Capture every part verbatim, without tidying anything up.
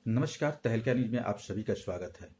नमस्कार। तहलका न्यूज में आप सभी का स्वागत है।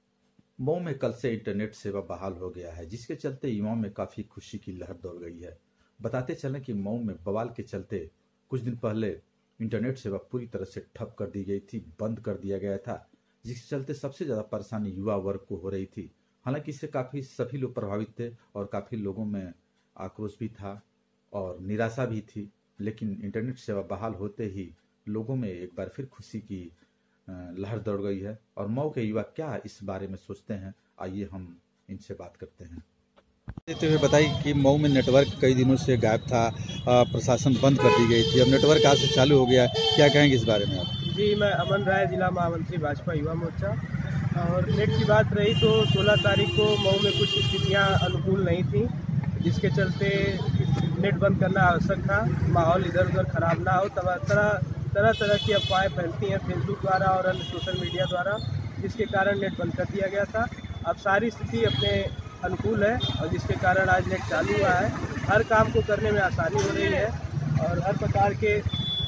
मऊ में कल से इंटरनेट सेवा बहाल हो गया है, जिसके चलते युवाओं में काफी खुशी की लहर दौड़ गई है। बताते चलें कि मऊ में बवाल के चलते कुछ दिन पहले इंटरनेट सेवा पूरी तरह से ठप कर दी गई थी, बंद कर दिया गया था, जिसके चलते सबसे ज्यादा परेशानी युवा वर्ग को हो रही थी। हालांकि इससे काफी सभी लोग प्रभावित थे और काफी लोगों में आक्रोश भी था और निराशा भी थी, लेकिन इंटरनेट सेवा बहाल होते ही लोगों में एक बार फिर खुशी की लहर दौड़ गई है। और मऊ के युवा क्या इस बारे में सोचते हैं, आइए हम इनसे बात करते हैं। देते हुए बताइए कि मऊ में नेटवर्क कई दिनों से गायब था, प्रशासन बंद कर दी गई थी, अब नेटवर्क आज से चालू हो गया, क्या कहेंगे इस बारे में आप? जी, मैं अमन राय, जिला महामंत्री भाजपा युवा मोर्चा। और नेट की बात रही तो सोलह तारीख को मऊ में कुछ स्थितियाँ अनुकूल नहीं थी, जिसके चलते नेट बंद करना आवश्यक था। माहौल इधर उधर खराब ना हो, तरह तरह तरह तरह की अफवाहें फैलती हैं फेसबुक द्वारा और अन्य सोशल मीडिया द्वारा, जिसके कारण नेट बंद कर दिया गया था। अब सारी स्थिति अपने अनुकूल है और जिसके कारण आज नेट चालू हुआ है। हर काम को करने में आसानी हो रही है और हर प्रकार के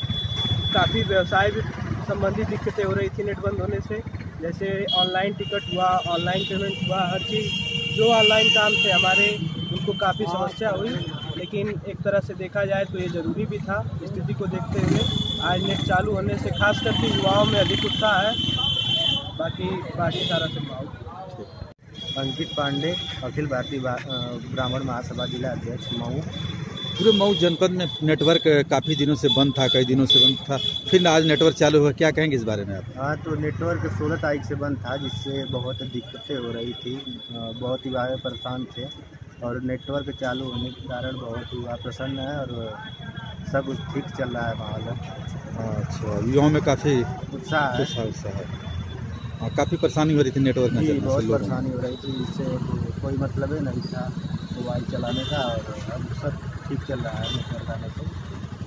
काफ़ी व्यवसाय भी संबंधित दिक्कतें हो रही थी नेट बंद होने से, जैसे ऑनलाइन टिकट हुआ, ऑनलाइन पेमेंट हुआ, हर चीज़ जो ऑनलाइन काम थे हमारे, उनको काफ़ी समस्या हुई। लेकिन एक तरह से देखा जाए तो ये ज़रूरी भी था। स्थिति को देखते हुए आज नेट चालू होने से खास करके युवाओं में अधिक उत्साह है। बाकी बाकी सारा संभाव। अंकित पांडे, अखिल भारतीय ब्राह्मण महासभा जिला अध्यक्ष मऊ। पूरे मऊ जनपद में नेटवर्क काफ़ी दिनों से बंद था, कई दिनों से बंद था, फिर आज नेटवर्क चालू हुआ, क्या कहेंगे इस बारे में आप? हाँ, तो नेटवर्क सोलह तारीख से बंद था, जिससे बहुत दिक्कतें हो रही थी, बहुत युवा परेशान थे और नेटवर्क चालू होने के कारण बहुत युवा प्रसन्न है और सब ठीक चल रहा है माहौल। अच्छा, युवाओं में काफ़ी उत्साह है उत्साह है। हाँ, काफ़ी परेशानी हो रही थी नेटवर्क में, बहुत परेशानी हो रही थी, जिससे कोई मतलब ही नहीं था मोबाइल चलाने का और अब सब ठीक चल रहा है नेटवर्क आने से।